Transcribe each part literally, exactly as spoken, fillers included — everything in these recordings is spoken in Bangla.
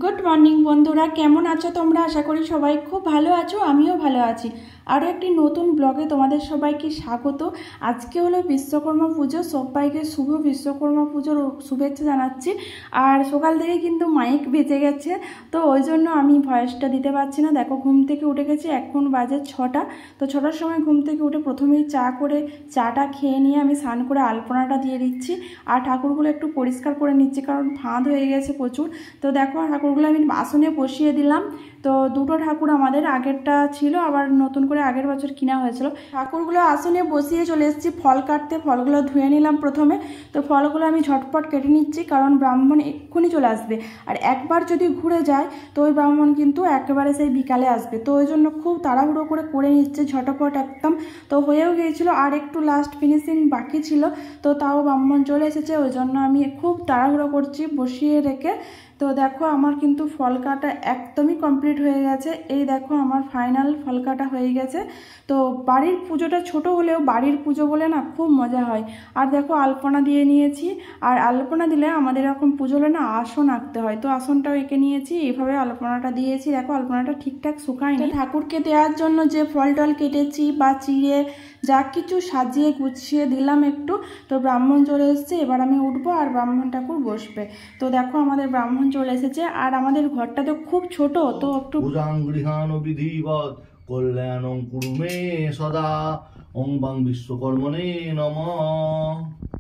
গুড মর্নিং বন্ধুরা, কেমন আছো তোমরা? আশা করি সবাই খুব ভালো আছো, আমিও ভালো আছি। আরও একটি নতুন ব্লগে তোমাদের সবাইকে স্বাগত। আজকে হলো বিশ্বকর্মা পুজো, সবাইকে শুভ বিশ্বকর্মা পুজোর শুভেচ্ছা জানাচ্ছি। আর সকাল থেকে কিন্তু মাইক বেজে গেছে, তো ওই জন্য আমি ভয়েসটা দিতে পারছি না। দেখো, ঘুম থেকে উঠে গেছি, এখন বাজে ছটা। তো ছটার সময় ঘুম থেকে উঠে প্রথমেই চা করে চাটা খেয়ে নিয়ে আমি স্নান করে আলপনাটা দিয়ে দিচ্ছি। আর ঠাকুরগুলো একটু পরিষ্কার করে নিচ্ছি, কারণ ফাঁদ হয়ে গেছে প্রচুর। তো দেখো, ঠাকুরগুলো আমি বাসনে বসিয়ে দিলাম। তো দুটো ঠাকুর আমাদের, আগেরটা ছিল, আবার নতুন করে আগের বছর কিনা হয়েছিল। ঠাকুরগুলো আসনে বসিয়ে চলে এসেছি ফল কাটতে। ফলগুলো ধুয়ে নিলাম প্রথমে। তো ফলগুলো আমি ঝটপট কেটে নিচ্ছি, কারণ ব্রাহ্মণ এক্ষুনি চলে আসবে। আর একবার যদি ঘুরে যায় তো ওই ব্রাহ্মণ কিন্তু একেবারে সেই বিকালে আসবে। তো ওই জন্য খুব তাড়াহুড়ো করে করে নিচ্ছে ঝটপট একদম। তো হয়েও গিয়েছিল, আর একটু লাস্ট ফিনিশিং বাকি ছিল, তো তাও ব্রাহ্মণ চলে এসেছে। ওই জন্য আমি খুব তাড়াহুড়ো করছি বসিয়ে রেখে। তো দেখো, আমার কিন্তু ফল কাটা একদমই কমপ্লিট হয়ে গেছে। এই দেখো, আমার ফাইনাল ফল কাটা হয়ে গেছে। তো বাড়ির পুজোটা ছোট হলেও বাড়ির পুজো বলে না খুব মজা হয়। আর দেখো, আলপনা দিয়ে নিয়েছি। আর আলপনা দিলে আমাদের এরকম পুজো হলে না আসন আঁকতে হয়, তো আসনটাও এঁকে নিয়েছি। এইভাবে আলপনাটা দিয়েছি। দেখো, আলপনাটা ঠিকঠাক শুকায়নি। ঠাকুরকে দেওয়ার জন্য যে ফল টল কেটেছি বা চিড়ে যা কিছু সাজিয়ে গুছিয়ে দিলাম একটু। তো ব্রাহ্মণ চলে এসেছে, এবার আমি উঠবো আর ব্রাহ্মণ ঠাকুর বসবে। তো দেখো, আমাদের ব্রাহ্মণ চলে এসেছে। আর আমাদের ঘরটা তো খুব ছোট, তো একটু বিধিবৎ কল্যাণং কুরু মে সদা ওং বাং বিশ্বকর্মণে নমঃ।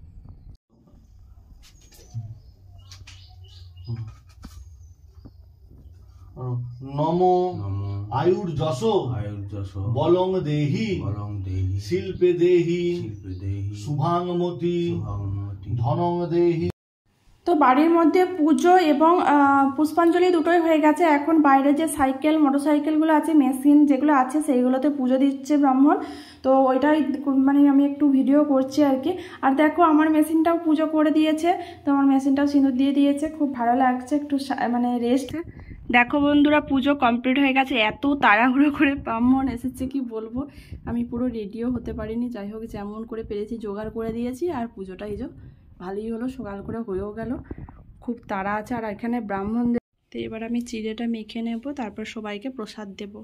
নমো আয়ুর যশ আয়ুর যশ বলং দেহি বলং দেহি শিল্পে দেহি শিল্পে দেহি শুভাংমতি শুভাংমতি ধনং দেহি। তো বাড়ির মধ্যে পুজো এবং পুষ্পাঞ্জলি দুটোই হয়ে গেছে। এখন বাইরে যে সাইকেল মোটরসাইকেলগুলো আছে, মেশিন যেগুলো আছে, সেইগুলোতে পুজো দিচ্ছে ব্রাহ্মণ। তো ওইটাই মানে আমি একটু ভিডিও করছি আর কি। আর দেখো, আমার মেশিনটাও পুজো করে দিয়েছে। তো আমার মেশিনটাও সিঁদুর দিয়ে দিয়েছে, খুব ভালো লাগছে, একটু মানে রেস্ট। দেখো বন্ধুরা, পুজো কমপ্লিট হয়ে গেছে। এত তাড়াহুড়ো করে ব্রাহ্মণ এসেছে কি বলবো, আমি পুরো রেডিও হতে পারিনি। যাই হোক, যেমন করে পেরেছি জোগাড় করে দিয়েছি। আর পুজোটা এই যে ভালোই হলো, সকাল করে হয়েও গেল। খুব তাড়া আছে। আর এখানে ব্রাহ্মণ, তো এবার আমি চিড়েটা মেখে নেব, তারপর সবাইকে প্রসাদ দেব।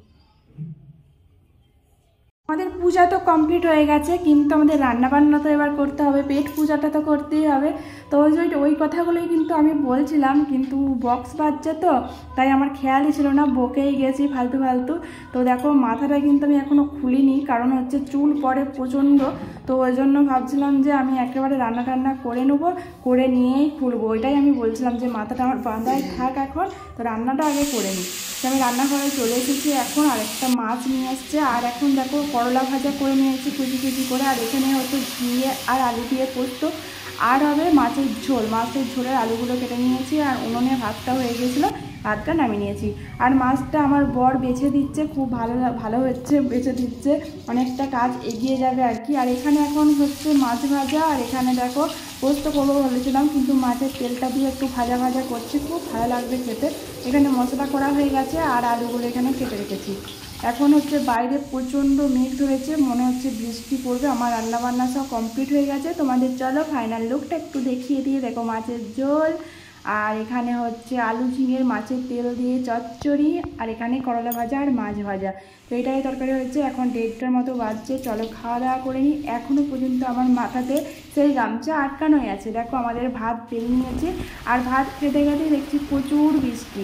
আমাদের পূজা তো কমপ্লিট হয়ে গেছে, কিন্তু আমাদের রান্নাবান্না তো এবার করতে হবে, পেট পূজাটা তো করতেই হবে। তো ওই যে ওই কথাগুলোই কিন্তু আমি বলছিলাম, কিন্তু বক্স বাজছে তো, তাই আমার খেয়ালই ছিল না, বকেই গেছি ফালতু ফালতু। তো দেখো, মাথাটা কিন্তু আমি এখনও খুলিনি, কারণ হচ্ছে চুল পড়ে প্রচণ্ড। তো ওই জন্য ভাবছিলাম যে আমি একেবারে রান্না টান্না করে নেবো, করে নিয়েই খুলবো। ওইটাই আমি বলছিলাম যে মাথাটা আমার বাঁধাই থাক এখন, তো রান্নাটা আগে করে নিই। তো আমি রান্নাঘরে চলে এসেছি এখন। আর একটা মাছ নিয়ে এসছে। আর এখন দেখো, করলা ভাজা করে নিয়েছি কুচি কুচি করে। আর এখানে হয়তো ঘিয়ে আর আলু দিয়ে পোস্ত, আর হবে মাছের ঝোল। মাছের ঝোলের আলুগুলো কেটে নিয়েছি। আর উনুনে ভাতটা হয়ে গেছিলো, ভাতটা নামিয়ে নিয়েছি। আর মাছটা আমার বর বেছে দিচ্ছে, খুব ভালো ভালো হচ্ছে, বেছে দিচ্ছে, অনেকটা কাজ এগিয়ে যাবে আর কি। আর এখানে এখন হচ্ছে মাছ ভাজা। আর এখানে দেখো, পোস্ত করবো বলেছিলাম, কিন্তু মাছের তেলটা দিয়ে একটু ভাজা ভাজা করছি, খুব ভালো লাগবে খেতে। এখানে মশলা করা হয়ে গেছে, আর আলুগুলো এখানে কেটে রেখেছি। এখন হচ্ছে বাইরে প্রচণ্ড মেঘ ধরেছে, মনে হচ্ছে বৃষ্টি পড়বে। আমার রান্নাবান্না সব কমপ্লিট হয়ে গেছে। তোমাদের চলো ফাইনাল লুকটা একটু দেখিয়ে দিয়ে। দেখো, মাছের ঝোল, আর এখানে হচ্ছে আলু ঝিঙের মাছের তেল দিয়ে চচ্চড়ি, আর এখানে করলা ভাজা আর মাছ ভাজা। তো এটাই তরকারি হচ্ছে। এখন দেড়টার মতো বাজছে, চলো খাওয়া দাওয়া করে নিই। এখনও পর্যন্ত আমার মাথাতে সেই গামছা আটকানোই আছে। দেখো, আমাদের ভাত বেরিয়ে নিয়েছে। আর ভাত খেতে খেতে দেখছি প্রচুর বৃষ্টি।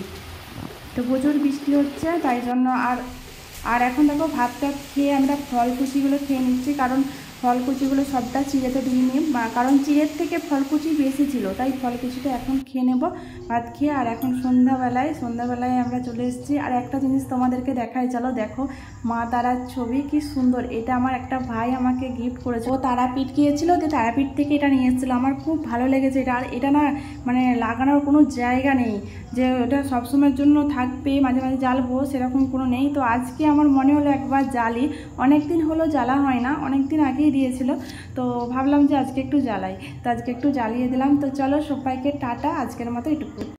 তো প্রচুর বৃষ্টি হচ্ছে, তাই জন্য আর আর এখন দেখো, ভাতটা খেয়ে আমরা ফলকুচিগুলো খেয়ে নিচ্ছি, কারণ ফলকুচিগুলো সবটা চিড়েতে দিইনি, কারণ চিড়ের থেকে ফলকুচি বেশি ছিল, তাই ফলকুচিটা এখন খেয়ে নেব ভাত খেয়ে। আর এখন সন্ধ্যাবেলায় সন্ধ্যাবেলায় আমরা চলে এসেছি। আর একটা জিনিস তোমাদেরকে দেখাই, চলো দেখো, মা তারার ছবি কি সুন্দর। এটা আমার একটা ভাই আমাকে গিফট করেছে। ও তারাপীঠ গিয়েছিল, তো তারাপীঠ থেকে এটা নিয়ে এসেছিলো। আমার খুব ভালো লেগেছে এটা। আর এটা না মানে লাগানোর কোনো জায়গা নেই যে ওটা সবসময়ের জন্য থাকবে, মাঝে মাঝে জ্বালবো, সেরকম কোনো নেই। তো আজকে আমার মনে হলো একবার জ্বালি, অনেক দিন হলো জ্বালা হয় না, অনেক দিন আগেই দিয়েছিল। তো ভাবলাম যে আজকে একটু জ্বালাই, তো আজকে একটু জ্বালিয়ে দিলাম। তো চলো সবাইকে টাটা, আজকের মতো এটুকু।